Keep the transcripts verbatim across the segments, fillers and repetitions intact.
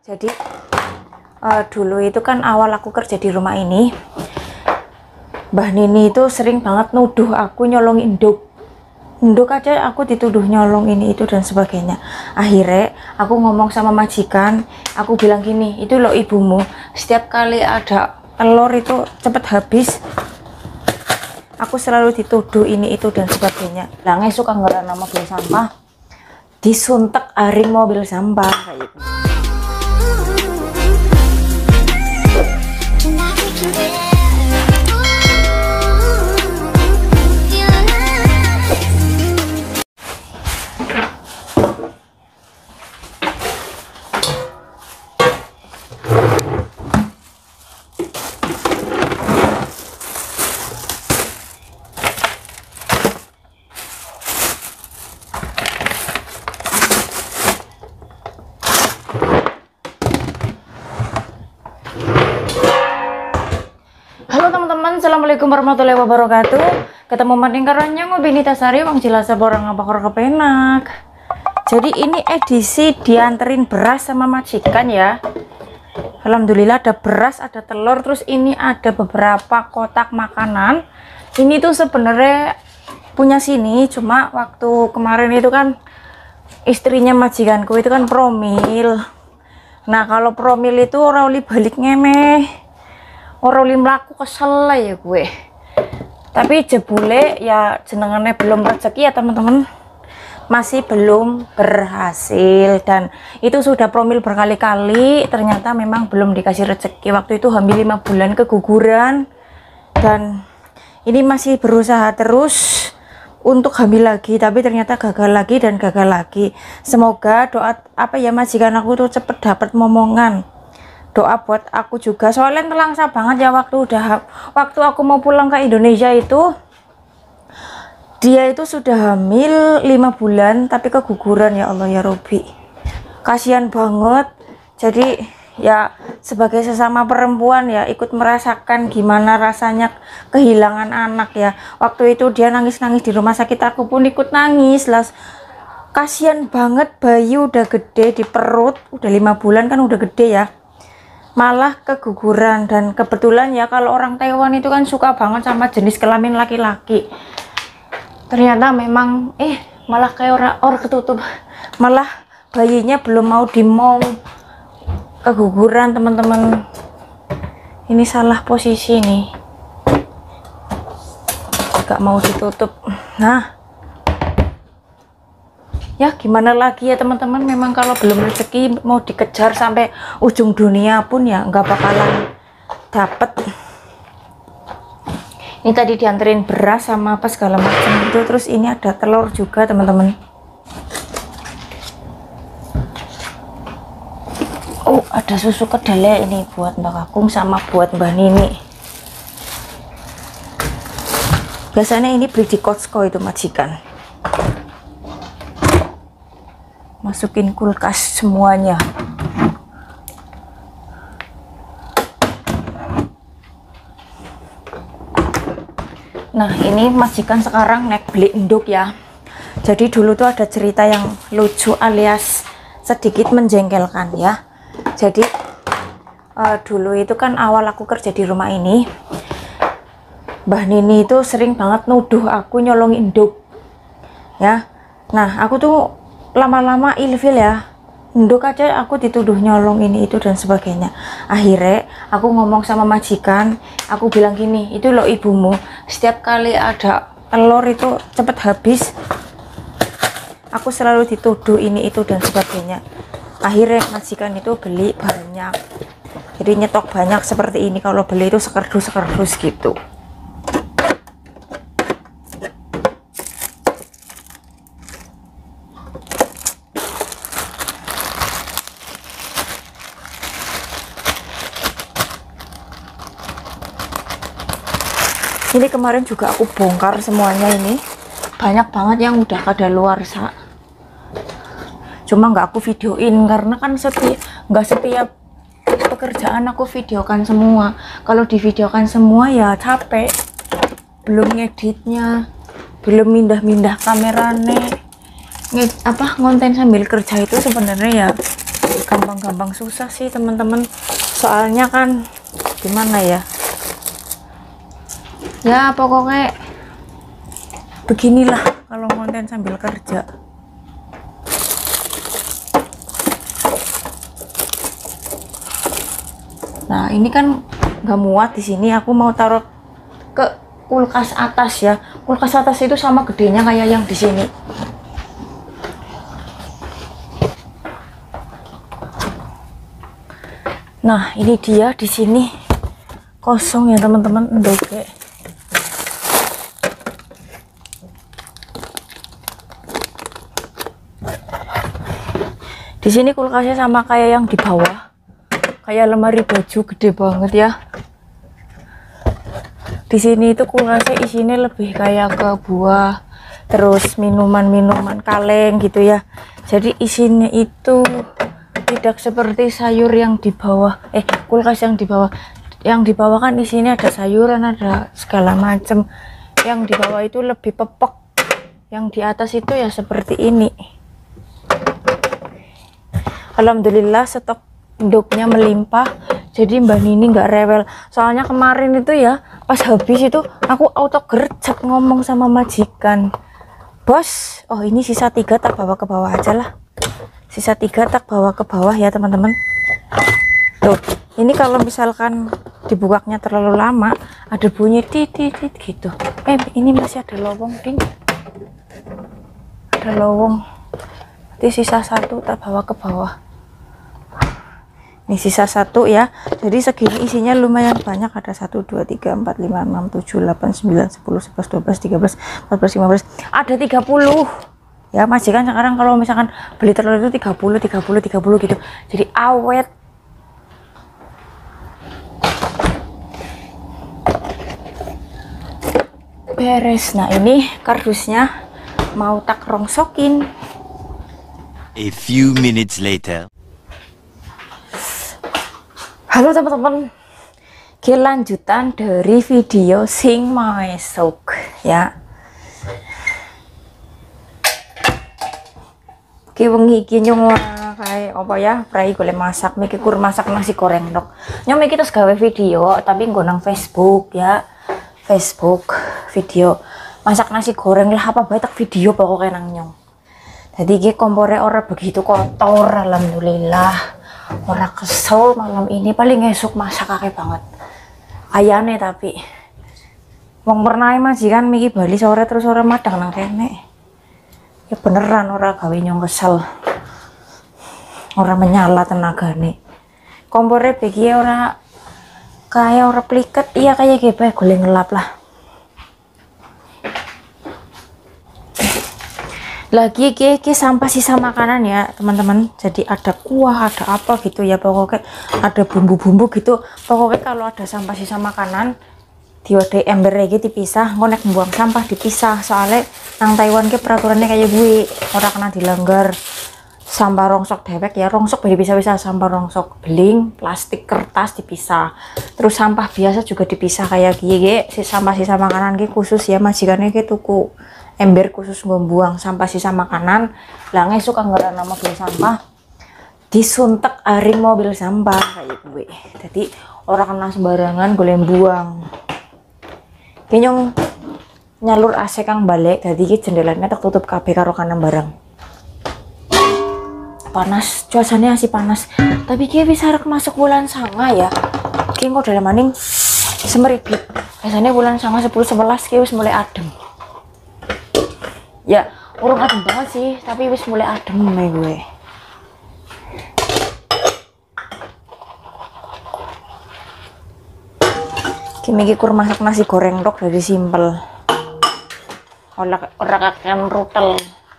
Jadi uh, dulu itu kan awal aku kerja di rumah ini, Mbah Nini itu sering banget nuduh aku nyolong induk. Induk aja aku dituduh nyolong ini itu dan sebagainya. Akhirnya aku ngomong sama majikan, aku bilang gini, itu loh ibumu, setiap kali ada telur itu cepet habis. Aku selalu dituduh ini itu dan sebagainya. Langnya suka ngeran mobil sampah, disuntek aring mobil sampah kayak gitu. Assalamualaikum warahmatullahi wabarakatuh. Ketemu maning karonya ngobini tasari wong jilasa borang ngabakor kepenak. Jadi ini edisi dianterin beras sama majikan ya. Alhamdulillah ada beras, ada telur, terus ini ada beberapa kotak makanan. Ini tuh sebenarnya punya sini, cuma waktu kemarin itu kan istrinya majikanku itu kan promil. Nah kalau promil itu orang li balik ngemeh, orang li melaku kesel ya gue. Tapi jebule ya jenengannya belum rezeki ya teman-teman, masih belum berhasil. Dan itu sudah promil berkali-kali, ternyata memang belum dikasih rezeki. Waktu itu hamil lima bulan keguguran, dan ini masih berusaha terus untuk hamil lagi, tapi ternyata gagal lagi dan gagal lagi. Semoga doa apa ya majikan aku tuh cepet dapat momongan. Doa buat aku juga, soalnya telangsa banget ya waktu udah waktu aku mau pulang ke Indonesia itu, dia itu sudah hamil lima bulan tapi keguguran. Ya Allah ya Robi, kasihan banget. Jadi ya sebagai sesama perempuan ya ikut merasakan gimana rasanya kehilangan anak ya. Waktu itu dia nangis-nangis di rumah sakit, aku pun ikut nangis lah. Kasihan banget, bayi udah gede di perut, udah lima bulan kan udah gede ya, malah keguguran. Dan kebetulan ya kalau orang Taiwan itu kan suka banget sama jenis kelamin laki-laki. Ternyata memang eh malah kayak orang orang ketutup, malah bayinya belum mau dimong, keguguran teman-teman. Ini salah posisi nih, gak mau ditutup. Nah ya gimana lagi ya teman-teman, memang kalau belum rezeki mau dikejar sampai ujung dunia pun ya nggak bakalan dapet. Ini tadi dianterin beras sama apa segala macam itu, terus ini ada telur juga teman-teman. Oh ada susu kedelai ini buat Mbak Kakung sama buat Mbak Nini. Biasanya ini beli di Costco itu majikan. Masukin kulkas semuanya. Nah ini majikan sekarang naik beli induk ya. Jadi dulu tuh ada cerita yang lucu alias sedikit menjengkelkan ya. Jadi uh, dulu itu kan awal aku kerja di rumah ini, Mbah Nini itu sering banget nuduh aku nyolong induk ya. Nah aku tuh lama-lama ilfil ya, induk aja aku dituduh nyolong ini itu dan sebagainya. Akhirnya aku ngomong sama majikan, aku bilang gini, itu loh ibumu, setiap kali ada telur itu cepet habis. Aku selalu dituduh ini itu dan sebagainya. Akhirnya majikan itu beli banyak, jadi nyetok banyak seperti ini. Kalau beli itu sekerdus-sekerdus gitu. Ini kemarin juga aku bongkar semuanya, ini banyak banget yang udah kadaluarsa. Cuma nggak aku videoin karena kan setiap nggak setiap pekerjaan aku videokan semua. Kalau divideokan semua ya capek, belum ngeditnya, belum mindah-mindah kamerane. Nged, apa ngonten sambil kerja itu sebenarnya ya gampang-gampang susah sih teman-teman, soalnya kan gimana ya, ya pokoknya beginilah kalau konten sambil kerja. Nah ini kan nggak muat di sini, aku mau taruh ke kulkas atas ya. Kulkas atas itu sama gedenya kayak yang di sini. Nah ini dia di sini kosong ya teman-teman, endoke. Di sini kulkasnya sama kayak yang di bawah, kayak lemari baju gede banget ya. Di sini itu kulkasnya isinya lebih kayak ke buah, terus minuman-minuman kaleng gitu ya. Jadi isinya itu tidak seperti sayur yang di bawah, eh kulkas yang di bawah. Yang di bawah kan isinya ada sayuran, ada segala macam. Yang di bawah itu lebih pepek. Yang di atas itu ya seperti ini. Alhamdulillah stok induknya melimpah, jadi Mbak Nini nggak rewel. Soalnya kemarin itu ya pas habis itu aku auto gercep ngomong sama majikan, bos, oh ini sisa tiga tak bawa ke bawah aja lah, sisa tiga tak bawa ke bawah ya teman-teman. Tuh ini kalau misalkan dibukanya terlalu lama ada bunyi titit gitu. Eh ini masih ada lowong ding, ada lowong. Nanti sisa satu tak bawa ke bawah. Ini sisa satu ya, jadi segini isinya lumayan banyak, ada satu, dua, tiga, empat, lima, enam, tujuh, delapan, sembilan, sepuluh, sebelas, dua belas, tiga belas, empat belas, lima belas, ada tiga puluh ya. Majikan sekarang kalau misalkan beli telur itu tiga puluh, tiga puluh, tiga puluh gitu, jadi awet. Beres. Nah ini kardusnya mau tak rongsokin. A few minutes later. Halo teman-teman, kelanjutan dari video sing mau esok ya. Ki wengi iki nyong kayak apa ya, prai golek masak, mikir kur masak nasi goreng dok. Nyong iki terus gawe video tapi nggo nang Facebook ya. Facebook video masak nasi goreng lah, apa bae tak video pokoknya nang nyong. Jadi ki kompornya ora begitu kotor, alhamdulillah. Ora kesel malam ini, paling esok masak akeh banget ayane. Tapi wong pernah majikan miki bali sore terus ora madang nang kene ya, beneran ora gawe nyong kesel, ora menyala tenagane. Kompore begi ora kayak ora pliket, iya kayak gitu golek ngelap lah. Lagi ke, ke sampah sisa makanan ya teman-teman, jadi ada kuah, ada apa gitu ya, pokoknya ada bumbu-bumbu gitu. Pokoknya kalau ada sampah sisa makanan diwadai ember lagi dipisah, ngonek buang sampah dipisah. Soalnya nang Taiwan ke peraturannya kayak gue, orang kena dilanggar. Sampah rongsok dewek ya, rongsok beda bisa-bisa, sampah rongsok beling, plastik, kertas dipisah. Terus sampah biasa juga dipisah kayak gini, si sampah sisa makanan ke khusus ya, majikannya ke tuku ember khusus membuang sampah sisa makanan. Lah ngesuk anggaran nama mobil sampah disuntek aring mobil sampah kayak gue. Jadi orang kena sembarangan golem buang. Kenyong nyalur A C kang balik, jadi ki jendelanya tak tutup kabeh karo kanan barang. Panas, cuacanya masih panas. Tapi ki bisa rek masuk bulan sanga ya. Ki kok dalam maning semeribit. Biasanya bulan sanga sepuluh sebelas ki wis mulai adem. Ya, urung adem banget sih, tapi wis mulai adem nih gue. Kimi kur masak nasi goreng dok dari simpel. Ora ora kakean rutel.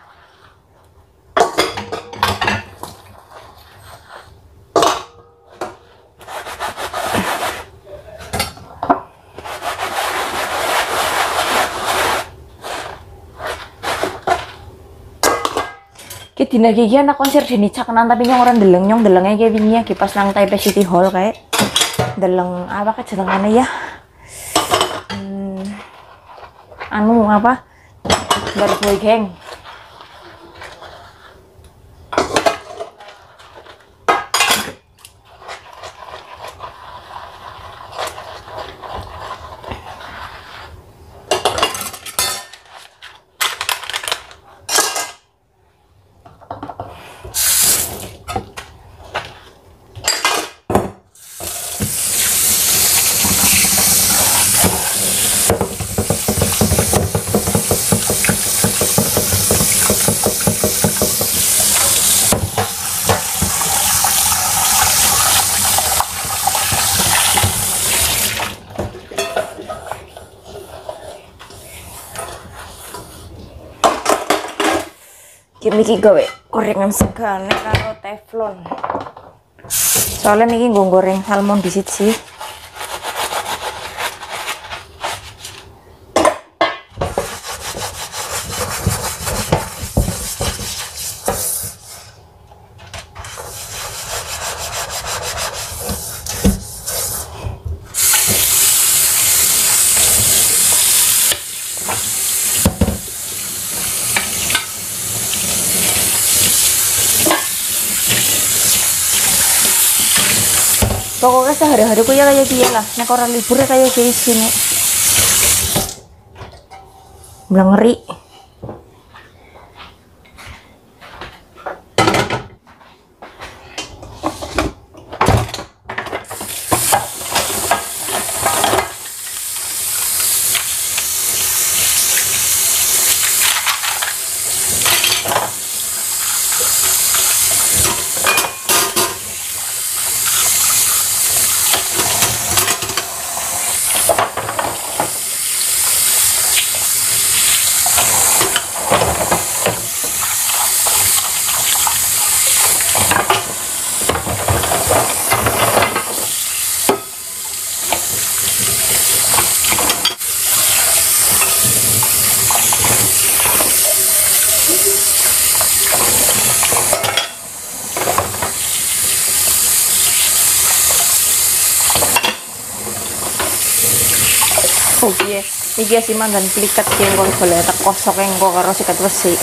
Dina gigi anak konser Deni Caknan, tapi nyong orang deleng nyong delengnya kayak gini ya, kipas nang Taipei City Hall kayak deleng apa kan jenengannya ya, hmm, anu apa Bad Boy Gang. niki gawe gorengan segane karo teflon. Soalnya niki nggo goreng salmon disit sih. Pokoknya sehari-hari ku ya kayak gini lah, nek orang libur ya kayak gini sini. Belang ngeri. Oh iya, iki sih mandan pliket yang kok boleh tak kosok yang kok karo sikat besi.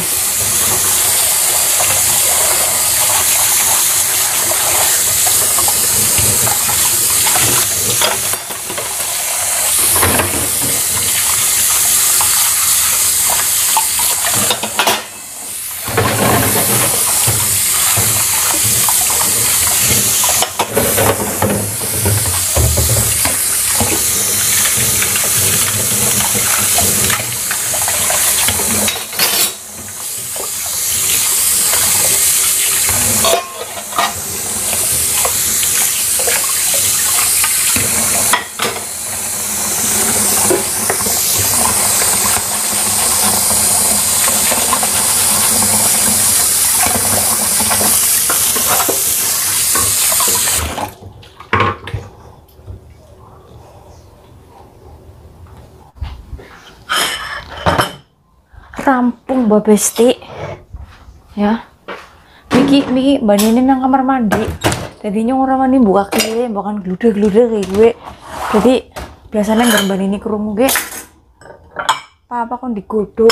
Rampung Mbak Besti ya. Miki Miki bandingin nang kamar mandi. Jadinya orang mandi buka kiri, bahkan gluda-gluda kayak gue. Jadi biasanya nggak bandingin kerungu gue. Apa kon digodok.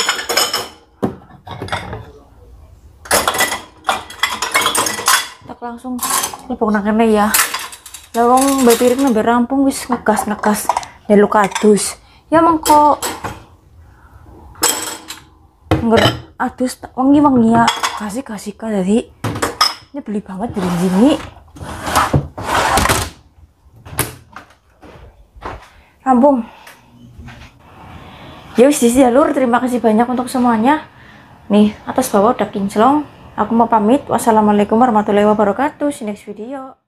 Tak langsung lepok nakene ya. Lawang mbak piring nambah rampung wis ngegas-ngegas nelu kadus. Ya mengko nggak adus wangi-wangi ya kasih kasih kan jadi ini beli banget dari sini rampung ya wis di jalur. Terima kasih banyak untuk semuanya nih, atas bawah udah kinclong. Aku mau pamit, wassalamualaikum warahmatullahi wabarakatuh. See you next video.